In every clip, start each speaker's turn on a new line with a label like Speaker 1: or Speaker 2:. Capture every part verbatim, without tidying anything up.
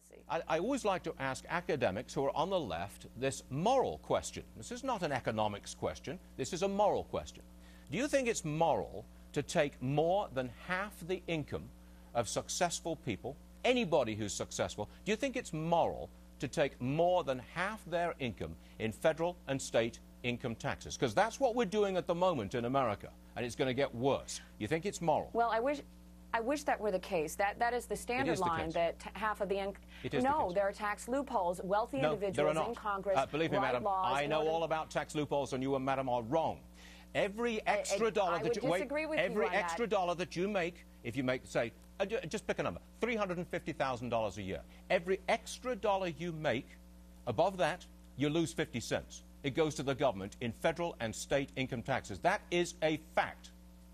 Speaker 1: policy.
Speaker 2: I, I always like to ask academics who are on the left this moral question. This is not an economics question. This is a moral question. Do you think it's moral to take more than half the income of successful people, anybody who's successful, do you think it's moral to take more than half their income in federal and state income taxes? Because that's what we're doing at the moment in America, and it's going to get worse. You think it's moral?
Speaker 1: Well, I wish... I wish that were the case. That that is the standard
Speaker 2: is the
Speaker 1: line
Speaker 2: case.
Speaker 1: that t half of the income.
Speaker 2: the
Speaker 1: No, there are tax loopholes. Wealthy
Speaker 2: no,
Speaker 1: individuals
Speaker 2: there are not.
Speaker 1: in Congress
Speaker 2: Uh, believe me,
Speaker 1: write
Speaker 2: madam,
Speaker 1: laws
Speaker 2: I know
Speaker 1: than...
Speaker 2: all about tax loopholes, and you and madam are wrong. Every extra
Speaker 1: I, I,
Speaker 2: dollar
Speaker 1: I
Speaker 2: that
Speaker 1: would
Speaker 2: you
Speaker 1: disagree
Speaker 2: wait,
Speaker 1: with
Speaker 2: every
Speaker 1: you on
Speaker 2: extra
Speaker 1: that.
Speaker 2: dollar that you make, if you make, say, uh, just pick a number, three hundred fifty thousand dollars a year. Every extra dollar you make, above that, you lose fifty cents. It goes to the government in federal and state income taxes. That is a fact.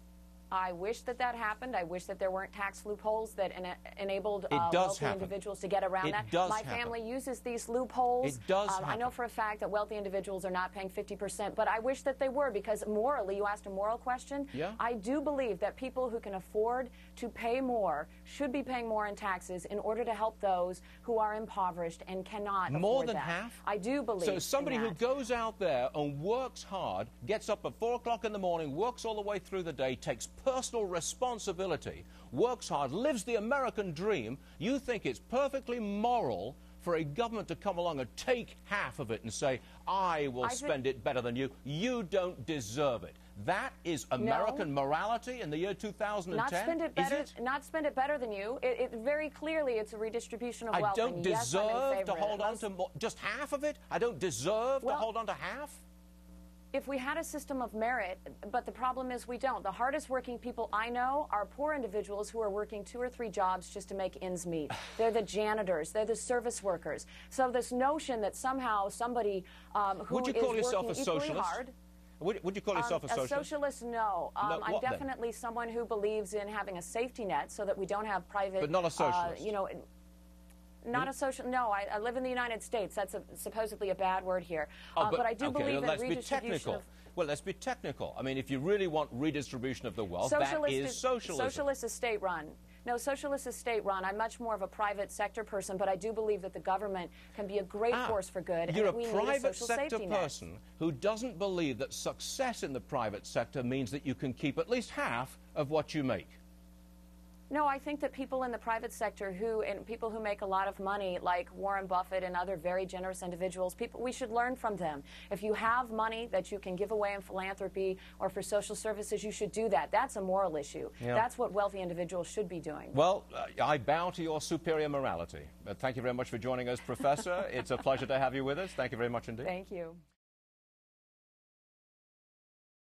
Speaker 1: I wish that that happened. I wish that there weren't tax loopholes that ena enabled
Speaker 2: It
Speaker 1: uh,
Speaker 2: does
Speaker 1: wealthy
Speaker 2: happen.
Speaker 1: individuals to get around
Speaker 2: It
Speaker 1: that.
Speaker 2: does
Speaker 1: My
Speaker 2: happen.
Speaker 1: family uses these loopholes.
Speaker 2: It does
Speaker 1: um, I know
Speaker 2: happen.
Speaker 1: for a fact that wealthy individuals are not paying fifty percent, but I wish that they were, because morally, you asked a moral question.
Speaker 2: Yeah.
Speaker 1: I do believe that people who can afford to pay more should be paying more in taxes in order to help those who are impoverished and cannot
Speaker 2: More
Speaker 1: afford
Speaker 2: than
Speaker 1: that.
Speaker 2: half?
Speaker 1: I do believe
Speaker 2: So somebody
Speaker 1: in
Speaker 2: who
Speaker 1: that.
Speaker 2: goes out there and works hard, gets up at four o'clock in the morning, works all the way through the day, takes personal responsibility, works hard, lives the American dream, you think it's perfectly moral for a government to come along and take half of it and say, I will
Speaker 1: I
Speaker 2: spend it better than you. You don't deserve it. That is American
Speaker 1: No.
Speaker 2: morality in the year two thousand ten?
Speaker 1: Not spend it better.
Speaker 2: Is it?
Speaker 1: Not spend it better than you. It, it very clearly it's a redistribution of
Speaker 2: I
Speaker 1: wealth.
Speaker 2: don't
Speaker 1: and yes, I'm in
Speaker 2: deserve
Speaker 1: favor
Speaker 2: to
Speaker 1: of it.
Speaker 2: hold on
Speaker 1: Most-
Speaker 2: to more, just half of it? I don't deserve
Speaker 1: Well-
Speaker 2: to hold on to half?
Speaker 1: If we had a system of merit, but the problem is we don't. The hardest working people I know are poor individuals who are working two or three jobs just to make ends meet. They're the janitors. They're the service workers. So this notion that somehow somebody um, who
Speaker 2: Would you
Speaker 1: is
Speaker 2: call yourself
Speaker 1: working
Speaker 2: a
Speaker 1: equally
Speaker 2: socialist?
Speaker 1: hard...
Speaker 2: Would, would you call yourself
Speaker 1: Um,
Speaker 2: a socialist?
Speaker 1: A socialist, no. Um,
Speaker 2: No,
Speaker 1: I'm
Speaker 2: what then?
Speaker 1: definitely someone who believes in having a safety net so that we don't have private...
Speaker 2: But not a socialist.
Speaker 1: Uh, you know, not a social... No, I, I live in the United States. That's a, supposedly a bad word here.
Speaker 2: Oh,
Speaker 1: uh, but, I do
Speaker 2: okay,
Speaker 1: believe
Speaker 2: well,
Speaker 1: in
Speaker 2: let's be
Speaker 1: redistribution
Speaker 2: technical.
Speaker 1: of...
Speaker 2: Well, let's be technical. I mean, if you really want redistribution of the wealth,
Speaker 1: Socialist
Speaker 2: that is socialism.
Speaker 1: Socialist is state-run. No, socialist is state-run. I'm much more of a private sector person, but I do believe that the government can be a great
Speaker 2: Ah,
Speaker 1: force for good.
Speaker 2: You're
Speaker 1: and that
Speaker 2: a
Speaker 1: we
Speaker 2: private
Speaker 1: need a social
Speaker 2: sector
Speaker 1: safety net.
Speaker 2: person who doesn't believe that success in the private sector means that you can keep at least half of what you make.
Speaker 1: No, I think that people in the private sector who, and people who make a lot of money, like Warren Buffett and other very generous individuals, people, we should learn from them. If you have money that you can give away in philanthropy or for social services, you should do that. That's a moral issue.
Speaker 2: Yeah.
Speaker 1: That's what wealthy individuals should be doing.
Speaker 2: Well, uh, I bow to your superior morality. Uh, thank you very much for joining us, Professor. It's a pleasure to have you with us. Thank you very much indeed.
Speaker 1: Thank you.